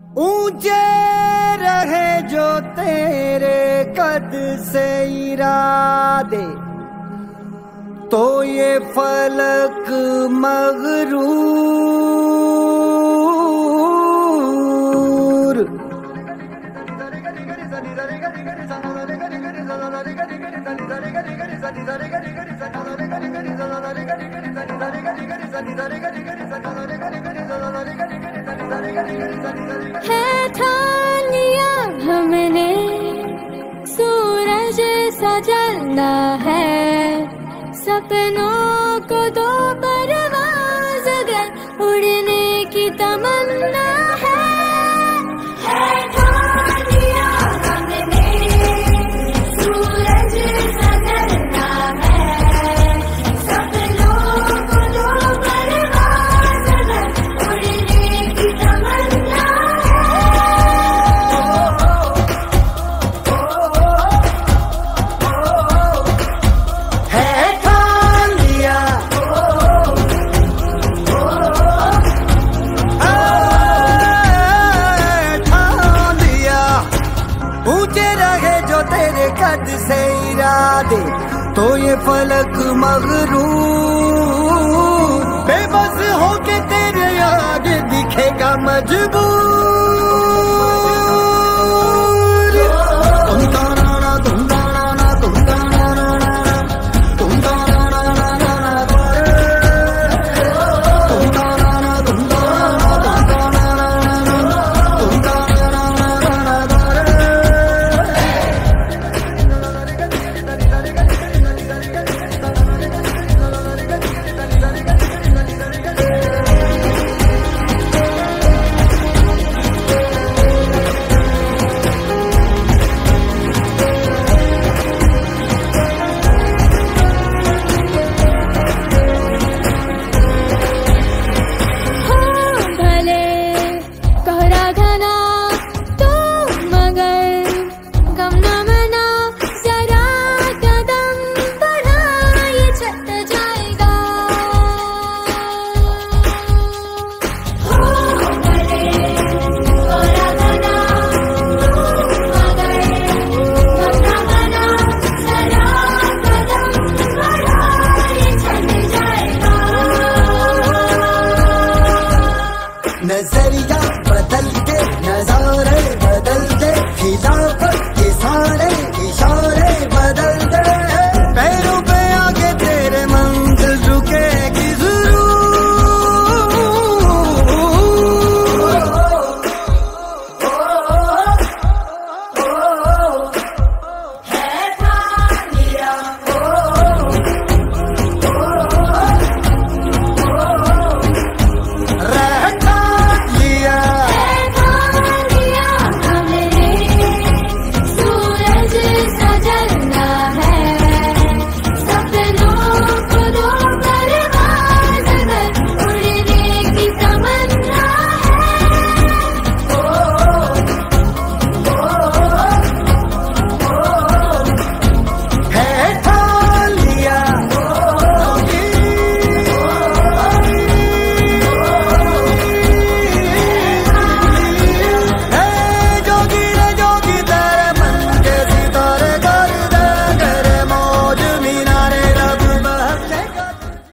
ऊंचे रहे जो तेरे कद से इरादे, तो ये फलक मगरूर। है ठान लिया हमने सूरज सा जलना है, सपनों को दो परवाज़ अगर उड़ने की तमन्ना है। ठान लिया हमने सूरज सा जलना है, सपनों को दो परवाज़ अगर उड़ने की तमन्ना है ठान लिया, ठान लिया। ऊंचे रहे जो तेरे कद से इरादे, तो ये फलक मगरूर। बेबस होके तेरे आगे दिखेगा मजबूर।